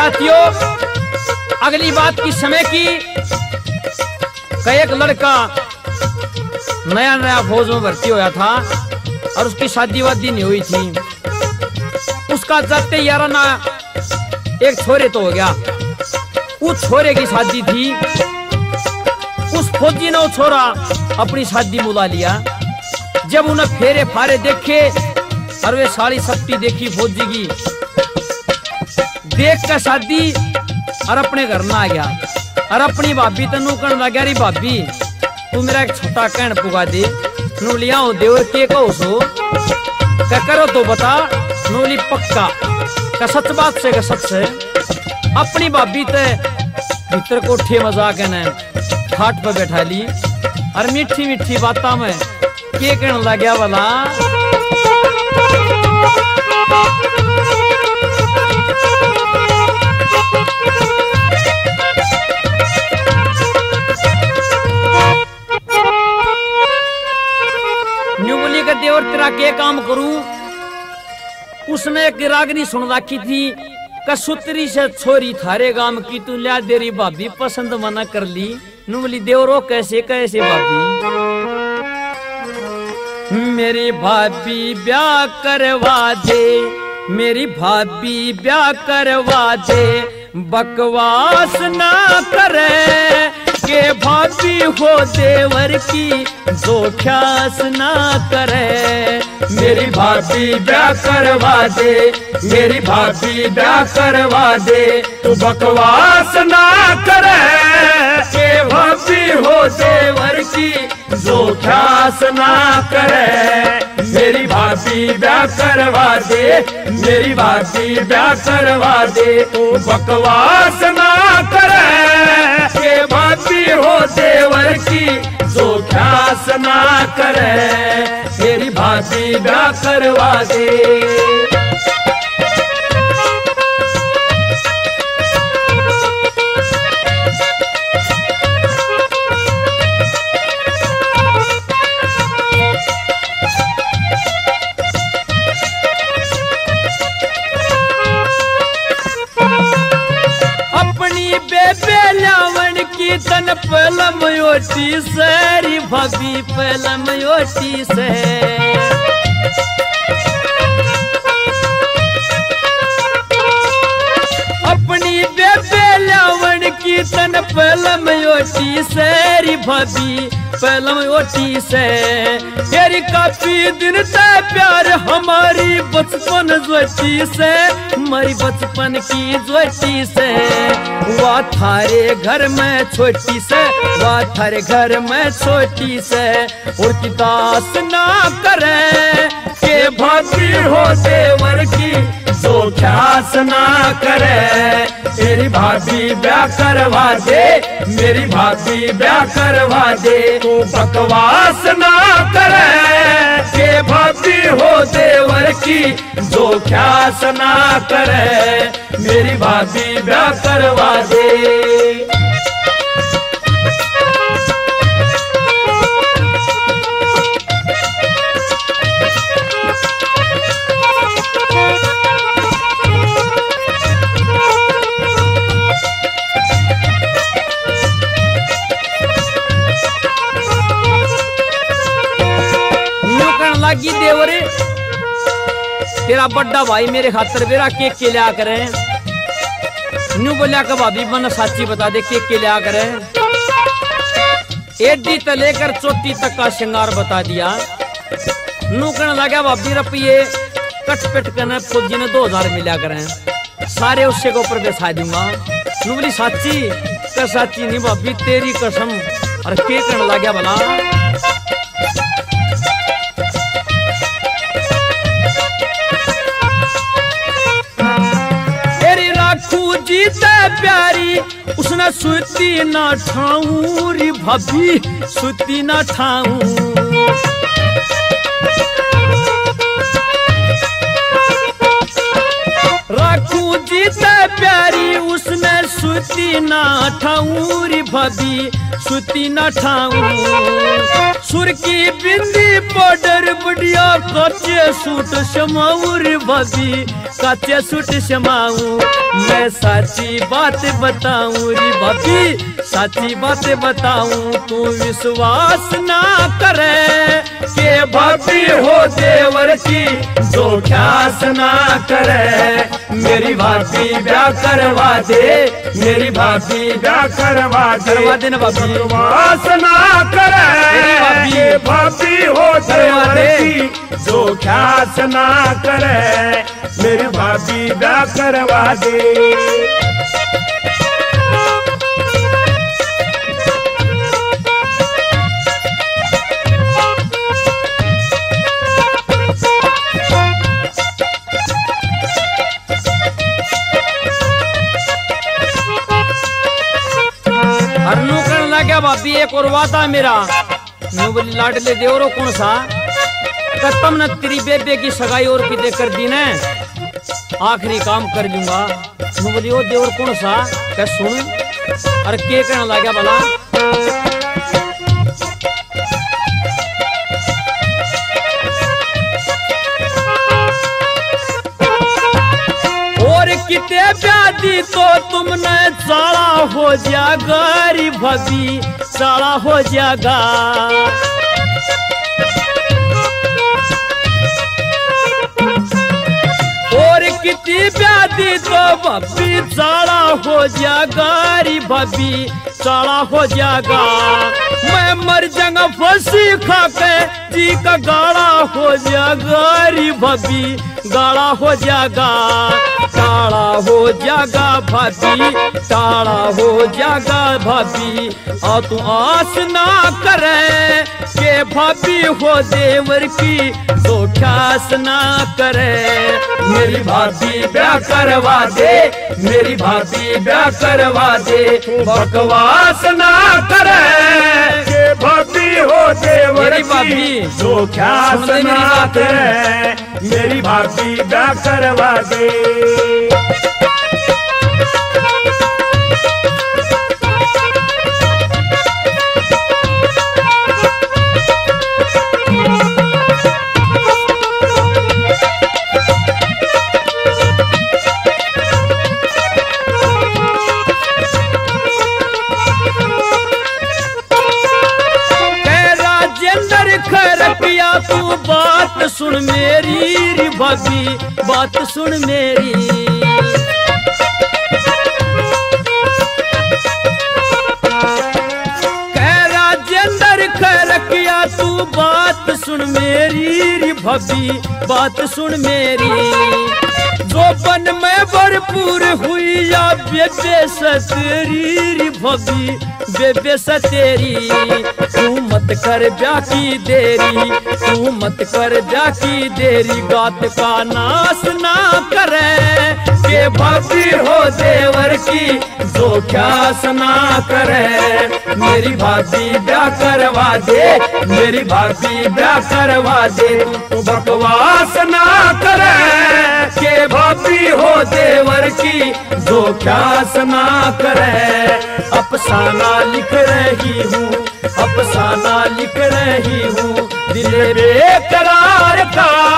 साथियों, अगली बात की समय की एक लड़का नया नया फौज में भर्ती होया था और उसकी शादी वादी नहीं हुई थी। उसका जाते याराना एक छोरे तो हो गया, उस छोरे की शादी थी। उस फौजी ने वो छोरा अपनी शादी बुला लिया। जब उन्हें फेरे फारे देखे और वे सारी सप्ती देखी फौजी की, देख कर शादी और अपने घर में आ गया और अपनी भाभी तनु कहने लगा, री भाभी तू मेरा एक छोटा कहन पुगा दे। नू लिया हो देवर के कहो सो क्या करो तो बता। नूली पक्का का सच बात से का सच है। अपनी भाभी ते भीतर कोठे मजाक ने खाट पर बैठा ली और मीठी मीठी बातों में के कहने लगा वाला, देवर तेरा के काम करूं। उसने एक रागनी सुन रखी थी, कसुतरी से छोरी थारे गांव की, तू लिया देरी भाभी पसंद मना कर ली। नुमली देवरो कैसे कैसे भाभी, मेरी भाभी ब्याह करवा दे, मेरी भाभी ब्याह करवा दे, बकवास ना करे के भाभी हो देवर की, जो ख्यास ना करे। मेरी भाभी ब्याह करवा दे, मेरी भाभी ब्याह करवा दे, तू बकवास ना करे के भाभी हो देवर की, जो ख्यास ना करे। मेरी भाभी ब्याह करवा दे, मेरी भाभी ब्याह करवा दे, तू बकवास ना करे के भाभी हो देवर की, जो ख्यास ना करे। मेरी भाभी ब्याह करवा दे। तन पलम योटी से री भाभी पलम योटी से, अपनी बेबे लावण की तन पलम योटी से री भाभी पलम योटी से। तेरी काफी दिन से प्यार हमारी बचपन ज्योति से, हमारी बचपन की ज्योति से। वह थारे घर में छोटी से, वह थारे घर में छोटी से, और की दास ना करे के भाभी हो देवर की, जो ख्यास ना करे। मेरी भाभी ब्याह करवा दे, मेरी भाभी ब्याह करवा दे, तू बकवास ना करे के भाभी हो देवर की, जो ख्यास ना करे। मेरी भाभी ब्याह करवा दे। लागी देवरे तेरा बड़ा भाई मेरे खातर बेरा केक के लिया करे। न्यू बोलिया का भाभी मन साची बता दे केक के लिया करे। एडी तक लेकर चोटी तक का श्रृंगार बता दिया। नू कहने लगा भाभी रुपये कट पिट करने फौजी ने 2000 मिला करें, सारे उससे को ऊपर बैठा दूंगा। नू बोली साची का साची नहीं भाभी तेरी कसम। और के कहने लगा भला जीते प्यारी उसने सुती ना ठाऊं री भाभी सुती ना ठाऊं। राखू जी भाभी ते प्यारी उसने सुती ना ठाऊरी भाभी सुती ना ठाऊ सुर की बिंदी पाउडर बढ़िया काचे सूट शमाऊर भाभी काचे सूट शमाऊ मैं साची बात बताऊं री भाभी साची बात बताऊं तू विश्वास ना करे के भाभी हो देवर की जो ख्यास ना करे मेरी भाभी ब्याह करवा दे मेरी भाभी ब्याह करवा दे ना भाभी विश्वास ना करे भाभी हो देवर की जो ख्यास ना करे मेरी भाभी ब्याह करवा दे। भाभी एक और वादा मेरा नो बोली लाडले देवरो कौन सा कतम न तेरी बेबे की सगाई और पीते कर दी ने आखिरी काम कर दूंगा नो बोली ओ देवर कौन सा कह सुन अरे के कहना लगा भला और किते ब्यादी तो तुमने साला हो जाएगा री भाभी साला हो जाएगा और कितनी ब्यादी तो भाभी साला हो जाएगा री भाभी साला हो जाएगा मैं मर जाऊंगा फांसी खा के जी का गाड़ा हो जाएगा री भाभी गाड़ा हो जाएगा टाड़ा हो जाएगा भाभी टाड़ा हो जाएगा भाभी आ तू आस ना करे के भाभी हो देवर की तो ख्यास ना करे मेरी भाभी ब्याह करवा दे मेरी भाभी ब्याह करवा दे बकवास ना करे के भाभी हो देवर की तो ख्यास ना करे मेरी भाभी ब्याह करवा दे। तू बात सुन मेरी री भाभी बात सुन मेरी कह राजेंद्र खैर किया तू बात सुन मेरी री भाभी बात सुन मेरी जो बन में भरपूर हुई या बेबे सतेरी भाभी बेबे सतेरी तू मत कर ब्याह की देरी तू मत कर ब्याह की देरी गात का नाश ना करे के भाभी हो देवर की जो ख्यास ना करे मेरी भाभी ब्याह करवा दे मेरी भाभी ब्याह करवा दे तू बकवास ना करे के भाभी हो देवर की जो ख्यास ना करे अफसाना लिख रही हूँ अफसाना लिख रही हूँ दिल बेकरार का